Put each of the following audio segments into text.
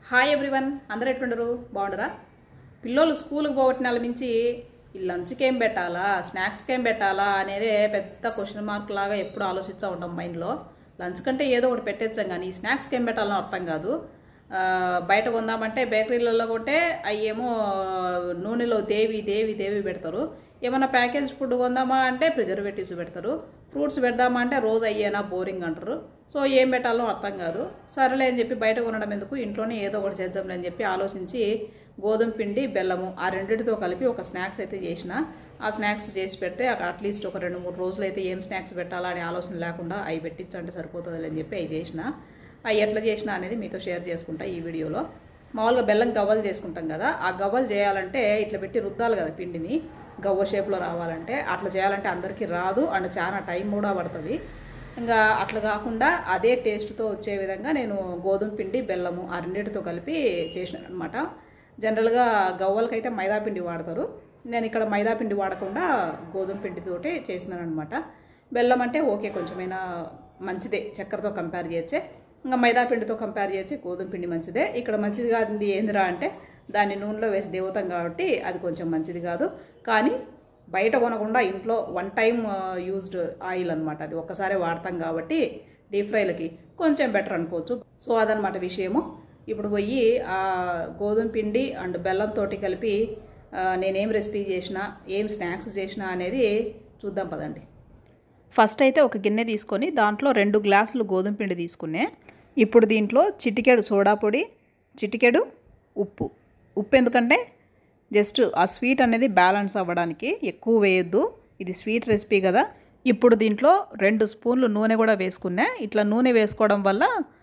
Hi everyone, అందరూ ఎట్లుండరు? బాగుండరా? పిల్లలు స్కూల్కి పోగొట్టిన మించి ఈ లంచ్కి ఏం పెట్టాలా, స్నాక్స్కి ఏం పెట్టాలా అనేది పెద్ద క్వశ్చన్ మార్క్ లాగా ఎప్పుడు ఆలోచిస్తూ ఉంటాం మైండ్లో. లంచ్ కంటే ఏదో ఒకటి పెట్టేచ్చాం, కానీ ఈ స్నాక్స్కి ఏం పెట్టాలని అర్థం కాదు. బయట కొందామంటే బేకరీలలో కొంటే అయ్యేమో నూనెలో దేవి దేవి దేవి పెడతారు. ఏమన్నా ప్యాకేజ్ ఫుడ్ కొందామా అంటే ప్రిజర్వేటివ్స్ పెడతారు. ఫ్రూట్స్ పెడదామా అంటే రోజు అయ్యేనా బోరింగ్ అంటారు. సో ఏం పెట్టాలో అర్థం కాదు. సరేలే అని చెప్పి బయట కొనడం ఎందుకు, ఇంట్లోనే ఏదో ఒకటి చేద్దాంలే అని చెప్పి ఆలోచించి గోధుమ పిండి బెల్లము ఆ రెండింటితో కలిపి ఒక స్నాక్స్ అయితే చేసిన. ఆ స్నాక్స్ చేసి పెడితే అట్లీస్ట్ ఒక 2-3 రోజులు అయితే ఏం స్నాక్స్ పెట్టాలా అనే ఆలోచన లేకుండా అవి పెట్టించంటే సరిపోతుంది అని చెప్పి అవి చేసిన. అవి ఎట్లా చేసినా అనేది మీతో షేర్ చేసుకుంటా ఈ వీడియోలో. మామూలుగా బెల్లం గవ్వలు చేసుకుంటాం కదా, ఆ గవ్వలు చేయాలంటే ఇట్లా పెట్టి రుద్దాలి కదా పిండిని, గవ్వ షేప్లో రావాలంటే. అట్లా చేయాలంటే అందరికీ రాదు అండ్ చాలా టైం కూడా పడుతుంది. ఇంకా అట్లా కాకుండా అదే టేస్ట్తో వచ్చే విధంగా నేను గోధుమ పిండి బెల్లము ఆ రెండింటితో కలిపి చేసినాను అనమాట. జనరల్గా గవ్వలకైతే మైదా పిండి వాడతారు, నేను ఇక్కడ మైదా పిండి వాడకుండా గోధుమ పిండితోటి చేసినాను అనమాట. బెల్లం అంటే ఓకే, కొంచెమైనా మంచిదే, చక్కెరతో కంపేర్ చేయొచ్చే. ఇంకా మైదా పిండితో కంపేర్ చేయొచ్చు, గోధుమ పిండి మంచిదే. ఇక్కడ మంచిది కాదు ఏందిరా అంటే దాన్ని నూనెలో వేసి దేవతాం కాబట్టి అది కొంచెం మంచిది కాదు. కానీ బయట కొనకుండా ఇంట్లో 1 టైం యూజ్డ్ ఆయిల్ అనమాట, అది ఒక్కసారి వాడతాం కాబట్టి డీప్ ఫ్రైలకి కొంచెం బెటర్ అనుకోవచ్చు. సో అదనమాట విషయము. ఇప్పుడు పోయి ఆ గోధుమ పిండి అండ్ బెల్లంతో కలిపి నేనేం రెసిపీ చేసినా, ఏం స్నాక్స్ చేసినా అనేది చూద్దాం పదండి. ఫస్ట్ అయితే ఒక గిన్నె తీసుకొని దాంట్లో 2 గ్లాసులు గోధుమ పిండి తీసుకునే. ఇప్పుడు దీంట్లో చిటికెడు సోడా పొడి, చిటికెడు ఉప్పు. ఉప్పు ఎందుకంటే జస్ట్ ఆ స్వీట్ అనేది బ్యాలెన్స్ అవ్వడానికి, ఎక్కువ వేయొద్దు, ఇది స్వీట్ రెసిపీ కదా. ఇప్పుడు దీంట్లో 2 స్పూన్లు నూనె కూడా వేసుకున్నా. ఇట్లా నూనె వేసుకోవడం వల్ల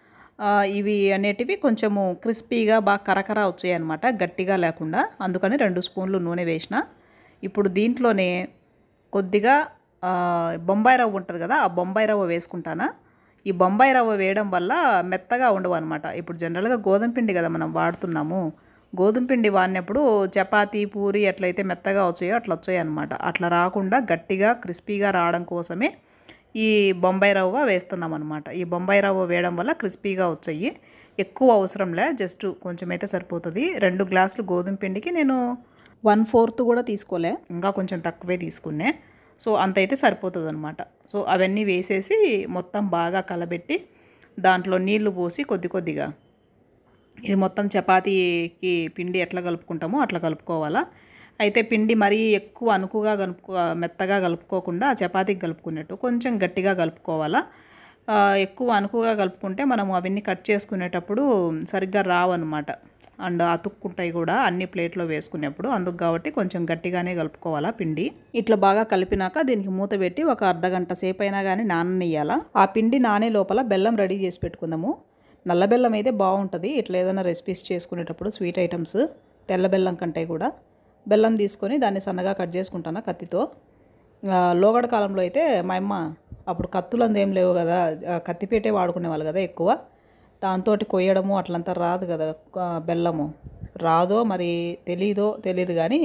ఇవి అనేటివి కొంచెము క్రిస్పీగా బాగా కరకర వచ్చాయి అన్నమాట, గట్టిగా లేకుండా. అందుకని 2 స్పూన్లు నూనె వేసిన. ఇప్పుడు దీంట్లోనే కొద్దిగా బొంబాయి రవ్వ ఉంటుంది కదా, ఆ బొంబాయి రవ్వ వేసుకుంటానా. ఈ బొంబాయి రవ్వ వేయడం వల్ల మెత్తగా ఉండవు అనమాట. ఇప్పుడు జనరల్గా గోధుమ పిండి కదా మనం వాడుతున్నాము, గోధుమ పిండి వాడినప్పుడు చపాతీ పూరి ఎట్లయితే మెత్తగా వచ్చాయో అట్లా వచ్చాయి అనమాట. అట్లా రాకుండా గట్టిగా క్రిస్పీగా రావడం కోసమే ఈ బొంబాయి రవ్వ వేస్తున్నాం అనమాట. ఈ బొంబాయి రవ్వ వేయడం వల్ల క్రిస్పీగా వచ్చాయి. ఎక్కువ అవసరంలే, జస్ట్ కొంచెం అయితే సరిపోతుంది. 2 గ్లాసులు గోధుమ పిండికి నేను 1/4 కూడా తీసుకోలే, ఇంకా కొంచెం తక్కువే తీసుకునే. సో అంత అయితే సరిపోతుంది అనమాట. సో అవన్నీ వేసేసి మొత్తం బాగా కలబెట్టి దాంట్లో నీళ్లు పోసి కొద్ది కొద్దిగా, ఇది మొత్తం చపాతీకి పిండి ఎట్లా కలుపుకుంటామో అట్లా కలుపుకోవాలా. అయితే పిండి మరీ ఎక్కువ అనుకుగా మెత్తగా కలుపుకోకుండా చపాతీకి కలుపుకున్నట్టు కొంచెం గట్టిగా కలుపుకోవాలా. ఎక్కువ అనుకుగా కలుపుకుంటే మనము అవన్నీ కట్ చేసుకునేటప్పుడు సరిగ్గా రావన్నమాట, అండ్ అతుక్కుంటాయి కూడా అన్ని ప్లేట్లో వేసుకునేప్పుడు. అందుకు కాబట్టి కొంచెం గట్టిగానే కలుపుకోవాలా పిండి. ఇట్లా బాగా కలిపినాక దీనికి మూత పెట్టి ఒక అర్ధగంట సేపు అయినా కానీ నాననియ్యాలా. ఆ పిండి నానే లోపల బెల్లం రెడీ చేసి పెట్టుకుందాము. నల్ల బెల్లం అయితే బాగుంటుంది ఇట్లా ఏదైనా రెసిపీస్ చేసుకునేటప్పుడు, స్వీట్ ఐటమ్స్. తెల్ల బెల్లం కంటే కూడా బెల్లం తీసుకొని దాన్ని సన్నగా కట్ చేసుకుంటాను కత్తితో. లోగడ కాలంలో అయితే మా అమ్మ అప్పుడు కత్తులు అందేం లేవు కదా, కత్తిపేటే వాడుకునేవాళ్ళు కదా ఎక్కువ. దాంతో కొయ్యడము అట్లంతా రాదు కదా, బెల్లము రాదో మరి తెలీదు కానీ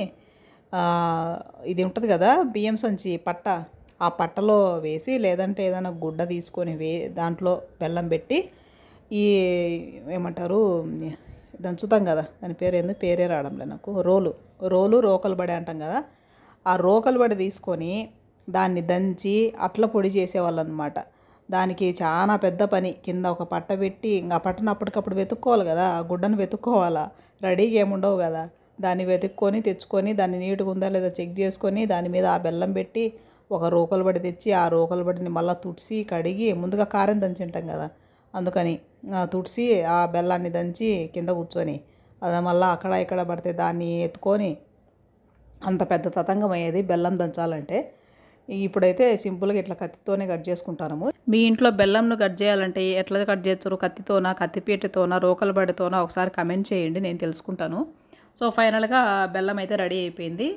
ఇది ఉంటుంది కదా బియ్యం సంచి పట్ట, ఆ పట్టలో వేసి లేదంటే ఏదైనా గుడ్డ తీసుకొని దాంట్లో బెల్లం పెట్టి ఈ ఏమంటారు దంచుతాం కదా, దాని పేరే రావడంలే నాకు, రోకలు బడి అంటాం కదా. ఆ రోకలు బడి తీసుకొని దాన్ని దంచి అట్ల పొడి చేసేవాళ్ళు అనమాట. దానికి చాలా పెద్ద పని, కింద ఒక పట్ట పెట్టి ఇంకా పట్టను అప్పటికప్పుడు వెతుక్కోవాలి కదా, ఆ గుడ్డను వెతుక్కోవాలా, రెడీగా ఏముండవు కదా. దాన్ని వెతుక్కొని తెచ్చుకొని దాన్ని నీట్గా ఉందా లేదా చెక్ చేసుకొని దాని మీద ఆ బెల్లం పెట్టి ఒక రోకలు బడి తెచ్చి ఆ రోకలు బడిని మళ్ళీ తుడిచి కడిగి, ముందుగా కారం దంచి ఉంటాం కదా అందుకని తుడిచి ఆ బెల్లాన్ని దంచి కింద కూర్చొని అది మళ్ళీ అక్కడ ఇక్కడ పడితే దాన్ని ఎత్తుకొని అంత పెద్ద తతంగం అయ్యేది బెల్లం దంచాలంటే. ఇప్పుడైతే సింపుల్గా ఇట్లా కత్తితోనే కట్ చేసుకుంటాము. మీ ఇంట్లో బెల్లంను కట్ చేయాలంటే ఎట్లా కట్ చేస్తారు, కత్తితోనా, కత్తిపీటతోనా, రోకల బడితోనా ఒకసారి కమెంట్ చేయండి, నేను తెలుసుకుంటాను. సో ఫైనల్గా బెల్లం అయితే రెడీ అయిపోయింది.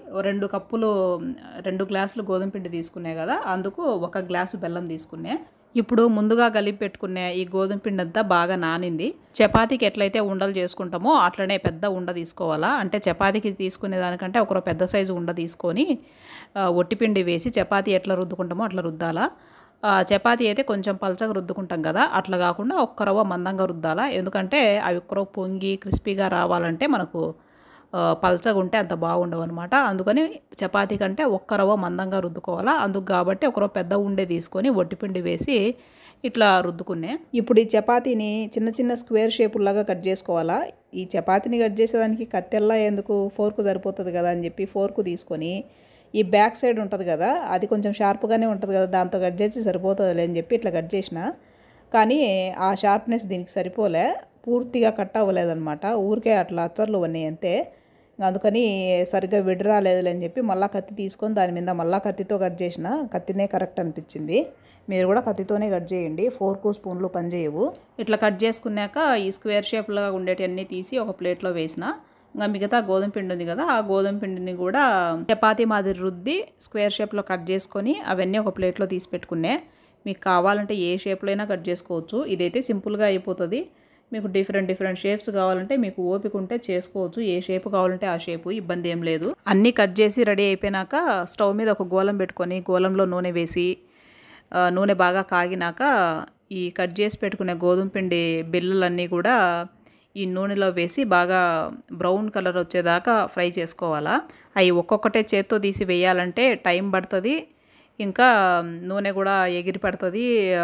2 గ్లాసులు గోధుమ పిండి తీసుకునే కదా, అందుకు 1 గ్లాసు బెల్లం తీసుకునే. ఇప్పుడు ముందుగా కలిపి పెట్టుకునే ఈ గోధుమ పిండి అంతా బాగా నానింది. చపాతీకి ఎట్లయితే ఉండలు చేసుకుంటామో అట్లనే పెద్ద ఉండ తీసుకోవాలా. అంటే చపాతీకి తీసుకునే దానికంటే ఒక పెద్ద సైజు ఉండ తీసుకొని ఒట్టిపిండి వేసి చపాతీ ఎట్లా రుద్దుకుంటామో అట్లా రుద్దాలా. చపాతీ అయితే కొంచెం పలచగా రుద్దుకుంటాం కదా, అట్లా కాకుండా ఒక్క రవ్వ మందంగా రుద్దాలా. ఎందుకంటే అవి ఒక్క రవ్వ పొంగి క్రిస్పీగా రావాలంటే మనకు పలచగా ఉంటే అంత బాగుండవు అనమాట. అందుకని చపాతీ కంటే ఒక్క రవ్వ మందంగా రుద్దుకోవాలా. అందుకు కాబట్టి ఒక రవ్వ పెద్ద ఉండే తీసుకొని వట్టిపిండి వేసి ఇట్లా రుద్దుకునే. ఇప్పుడు ఈ చపాతీని చిన్న చిన్న స్క్వేర్ షేపుల్లాగా కట్ చేసుకోవాలా. ఈ చపాతీని కట్ చేసేదానికి కత్తెల్లా ఎందుకు, ఫోర్కు సరిపోతుంది కదా అని చెప్పి ఫోర్కు తీసుకొని ఈ బ్యాక్ సైడ్ ఉంటుంది కదా, అది కొంచెం షార్ప్గానే ఉంటుంది కదా, దాంతో కట్ చేసి సరిపోతుందిలే అని చెప్పి ఇట్లా కట్ చేసిన. కానీ ఆ షార్ప్నెస్ దీనికి సరిపోలే, పూర్తిగా కట్ అవ్వలేదన్నమాట. ఊరికే అట్లా అచ్చర్లు ఉన్నాయి అంతే. అందుకని సరిగ్గా విడరాలేదులే అని చెప్పి మళ్ళీ కత్తి తీసుకొని దాని మీద మళ్ళీ కత్తితో కట్ చేసిన. కత్తినే కరెక్ట్ అనిపించింది. మీరు కూడా కత్తితోనే కట్ చేయండి, ఫోర్కు స్పూన్లు పనిచేయవు. ఇట్లా కట్ చేసుకున్నాక ఈ స్క్వేర్ షేప్లో ఉండేటివన్నీ తీసి ఒక ప్లేట్లో వేసిన. ఇంకా మిగతా గోధుమ పిండి ఉంది కదా, ఆ గోధుమ పిండిని కూడా చపాతీ మాదిరి రుద్ది స్క్వేర్ షేప్లో కట్ చేసుకొని అవన్నీ ఒక ప్లేట్లో తీసి పెట్టుకునే. మీకు కావాలంటే ఏ షేప్లో అయినా కట్ చేసుకోవచ్చు. ఇదైతే సింపుల్గా అయిపోతుంది. మీకు డిఫరెంట్ షేప్స్ కావాలంటే మీకు ఓపిక ఉంటే చేసుకోవచ్చు. ఏ షేప్ కావాలంటే ఆ షేపు, ఇబ్బంది ఏం లేదు. అన్నీ కట్ చేసి రెడీ అయిపోయినాక స్టవ్ మీద ఒక గోళం పెట్టుకొని గోళంలో నూనె వేసి నూనె బాగా కాగినాక ఈ కట్ చేసి పెట్టుకునే గోధుమ పిండి బిళ్ళలన్నీ కూడా ఈ నూనెలో వేసి బాగా బ్రౌన్ కలర్ వచ్చేదాకా ఫ్రై చేసుకోవాలా. అవి ఒక్కొక్కటే చేత్తో తీసి వేయాలంటే టైం పడుతుంది, ఇంకా నూనె కూడా ఎగిరి పడుతుంది.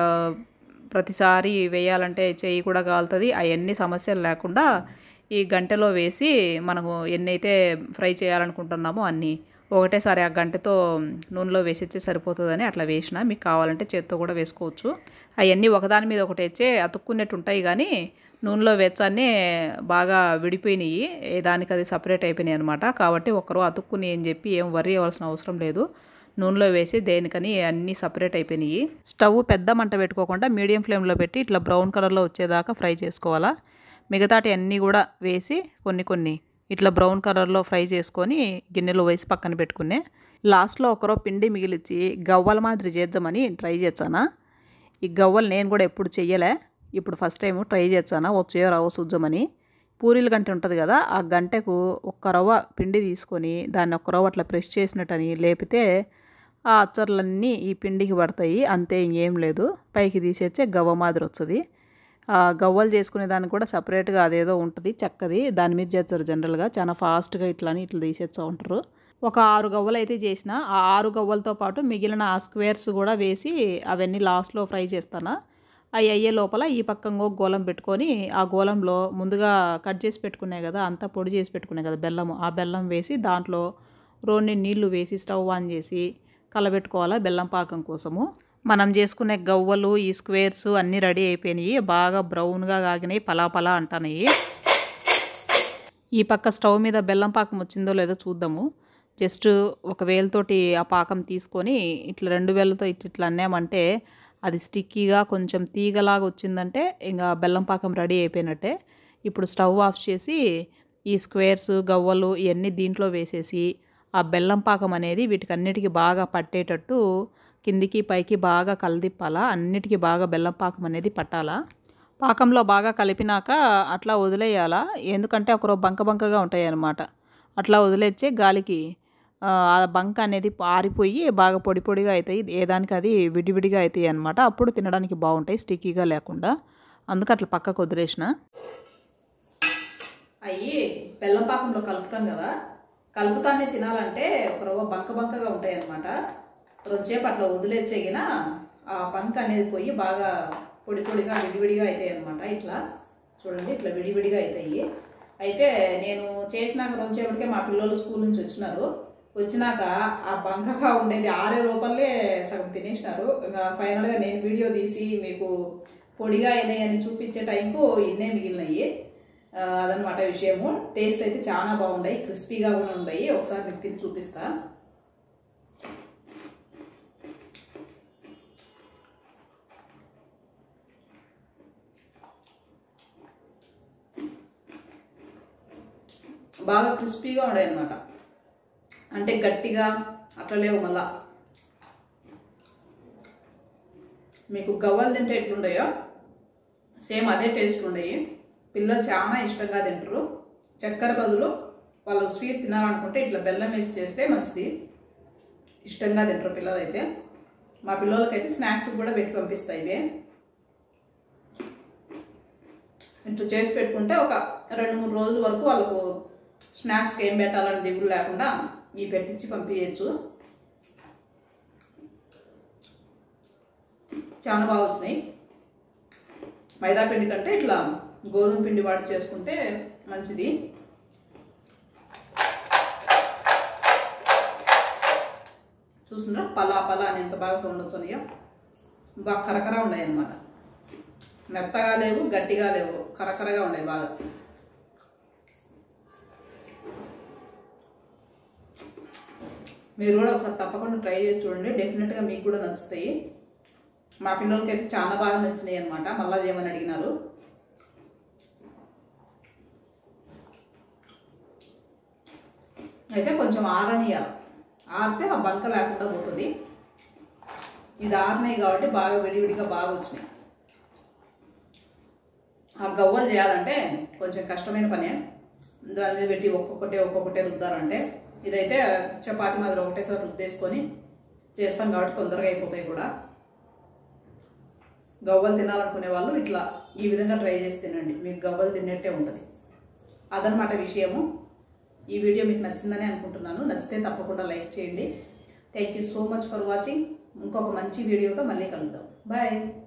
ప్రతిసారి వేయాలంటే చెయ్యి కూడా కాలుతుంది. అవన్నీ సమస్యలు లేకుండా ఈ గంటెలో వేసి మనము ఎన్నైతే ఫ్రై చేయాలనుకుంటున్నామో అన్నీ ఒకటేసారి ఆ గంటెతో నూనెలో వేసిచ్చే సరిపోతుందని అట్లా వేసిన. మీకు కావాలంటే చేత్తో కూడా వేసుకోవచ్చు. అవన్నీ ఒకదాని మీద ఒకటి వచ్చే అతుక్కున్నట్టు ఉంటాయి, కానీ నూనెలో వేచానే బాగా విడిపోయినాయి, దానికి అది సపరేట్ అయిపోయినాయి అనమాట. కాబట్టి ఒకరు అతుక్కుని అని చెప్పి ఏం వర్రీ అవ్వాల్సిన అవసరం లేదు. నూనెలో వేసి దేనికని అన్నీ సపరేట్ అయిపోయినాయి. స్టవ్ పెద్ద మంట పెట్టుకోకుండా మీడియం ఫ్లేమ్లో పెట్టి ఇట్లా బ్రౌన్ కలర్లో వచ్చేదాకా ఫ్రై చేసుకోవాలా. మిగతాటి అన్నీ కూడా వేసి కొన్ని ఇట్లా బ్రౌన్ కలర్లో ఫ్రై చేసుకొని గిన్నెలో వేసి పక్కన పెట్టుకునే. లాస్ట్లో ఒకరో పిండి మిగిలిచ్చి గవ్వల మాదిరి చేద్దామని ట్రై చేశానా. ఈ గవ్వలు నేను కూడా ఎప్పుడు చెయ్యలే, ఇప్పుడు ఫస్ట్ టైం ట్రై చేశానా, వచ్చేయో రావో చూద్దామని. పూరీల గంట ఉంటుంది కదా, ఆ గంటకు ఒక్క రవ్వ పిండి తీసుకొని దాన్ని ఒక్క రవ్వ అట్లా ప్రెస్ చేసినట్టని లేపితే ఆ అచ్చర్లన్నీ ఈ పిండికి పడతాయి, అంతే, ఇంకేం లేదు. పైకి తీసేచ్చే గవ్వ మాదిరి వస్తుంది. గవ్వలు చేసుకునే దానికి కూడా సపరేట్గా అదేదో ఉంటుంది చెక్కది, దాని మీద చేస్తారు జనరల్గా. చాలా ఫాస్ట్గా ఇట్లా తీసేస్తూ ఉంటారు. ఒక 6 గవ్వలు అయితే చేసిన. ఆ 6 గవ్వలతో పాటు మిగిలిన ఆ స్క్వేర్స్ కూడా వేసి అవన్నీ లాస్ట్లో ఫ్రై చేస్తాను. అవి అయ్యే లోపల ఈ పక్కంగా గోళం పెట్టుకొని ఆ గోళంలో ముందుగా కట్ చేసి పెట్టుకునే కదా, అంతా పొడి చేసి పెట్టుకునే కదా బెల్లము, ఆ బెల్లం వేసి దాంట్లో రోన్ని నీళ్లు వేసి స్టవ్ ఆన్ చేసి కలబెట్టుకోవాలా బెల్లం పాకం కోసము. మనం చేసుకునే గవ్వలు ఈ స్క్వేర్స్ అన్నీ రెడీ అయిపోయినాయి, బాగా బ్రౌన్గా కాగినాయి, పలా అంటున్నాయి. ఈ పక్క స్టవ్ మీద బెల్లం పాకం వచ్చిందో లేదో చూద్దాము. జస్ట్ ఒక వేలతోటి ఆ పాకం తీసుకొని ఇట్లా 2 వేలతో ఇట్లా అన్నామంటే అది స్టిక్కీగా కొంచెం తీగలాగా వచ్చిందంటే ఇంకా బెల్లం పాకం రెడీ అయిపోయినట్టే. ఇప్పుడు స్టవ్ ఆఫ్ చేసి ఈ స్క్వేర్స్ గవ్వలు ఇవన్నీ దీంట్లో వేసేసి ఆ బెల్లం పాకం అనేది వీటికన్నిటికీ బాగా పట్టేటట్టు కిందికి పైకి బాగా కలదిప్పాలా. అన్నిటికీ బాగా బెల్లం పాకం అనేది పట్టాలా. పాకంలో బాగా కలిపినాక అట్లా వదిలేయాలా, ఎందుకంటే ఒకరో బంకగా ఉంటాయి అన్నమాట. అట్లా వదిలేచ్చే గాలికి ఆ బంక అనేది ఆరిపోయి బాగా పొడిగా అవుతాయి, ఏదానికి అది విడివిడిగా అవుతాయి అన్నమాట. అప్పుడు తినడానికి బాగుంటాయి స్టిక్కీగా లేకుండా. అందుకు అట్లా పక్కకు వదిలేసిన. అవి బెల్లం పాకంలో కలుపుతాం కదా, కలుపుతానే తినాలంటే ఒక రవ్వ బంకగా ఉంటాయి అన్నమాట. కొంచెంసేపు అట్లా వదిలేచ్చేగిన ఆ బంక అనేది పోయి బాగా పొడిగా విడివిడిగా అవుతాయి అన్నమాట. ఇట్లా చూడండి, ఇట్లా విడివిడిగా అవుతాయి. అయితే నేను చేసినాక కొంచెంసేపటికే మా పిల్లలు స్కూల్ నుంచి వచ్చినాక ఆ బంకగా ఉండేది 6 లోపలే సగం తినేసినారు. ఇంకా ఫైనల్గా నేను వీడియో తీసి మీకు పొడిగా అయినాయని చూపించే టైంకు ఇన్నే మిగిలినాయి. అదనమాట విషయము. టేస్ట్ అయితే చాలా బాగున్నాయి, క్రిస్పీగా కూడా ఉన్నాయి. ఒకసారి మీకు తిని చూపిస్తా. బాగా క్రిస్పీగా ఉన్నాయి అన్నమాట, అంటే గట్టిగా అట్లా లేవు. మళ్ళా మీకు గవ్వలు తింటే ఎట్లుండయో సేమ్ అదే టేస్ట్ ఉండయి. పిల్లలు చాలా ఇష్టంగా తింటారు. చక్కెర బదులు వాళ్ళు స్వీట్ తినాలనుకుంటే ఇట్లా బెల్లం వేసి చేస్తే మంచిది, ఇష్టంగా తింటారు పిల్లలు అయితే. మా పిల్లలకైతే స్నాక్స్ కూడా పెట్టి పంపిస్తాయి ఇవే. ఇట్లా చేసి పెట్టుకుంటే ఒక 2-3 రోజుల వరకు వాళ్ళకు స్నాక్స్కి ఏం పెట్టాలని దిగులు లేకుండా ఇవి పెట్టించి పంపించచ్చు. చాలా బాగా వచ్చినాయి. మైదా పిండి కంటే ఇట్లా గోధుమ పిండి వాడి చేసుకుంటే మంచిది. చూసిందా పలా పలా అని ఎంత బాగా సౌండ్ వస్తున్నాయో. బాగా కరకర ఉన్నాయి అన్నమాట. మెత్తగా లేవు, గట్టిగా లేవు, కరకరగా ఉన్నాయి బాగా. మీరు కూడా ఒకసారి తప్పకుండా ట్రై చేసి చూడండి. డెఫినెట్గా మీకు కూడా నచ్చుతాయి. మా పిల్లలకి అయితే చాలా బాగా నచ్చినాయి అనమాట. మళ్ళా చేయమని అడిగినారు. అయితే కొంచెం ఆరనియాలి. ఆరితే ఆ బంక లేకుండా పోతుంది. ఇది ఆరినాయి కాబట్టి బాగా విడివిడిగా బాగా వచ్చినాయి. ఆ గవ్వలు చేయాలంటే కొంచెం కష్టమైన పనే. దాని మీద పెట్టి ఒక్కొక్కటే రుద్దారంటే, ఇదైతే చపాతి మాదిరి ఒకటేసారి రుద్దేసుకొని చేస్తాం కాబట్టి తొందరగా అయిపోతాయి కూడా. గవ్వలు తినాలనుకునే వాళ్ళు ఇట్లా ఈ విధంగా ట్రై చేసి తినండి. మీకు గవ్వలు తిన్నట్టే ఉంటుంది. అదనమాట విషయము. ఈ వీడియో మీకు నచ్చిందని అనుకుంటున్నాను. నచ్చితే తప్పకుండా లైక్ చేయండి. Thank you so much for watching. ఇంకొక మంచి వీడియోతో మళ్ళీ కలుద్దాం. బాయ్.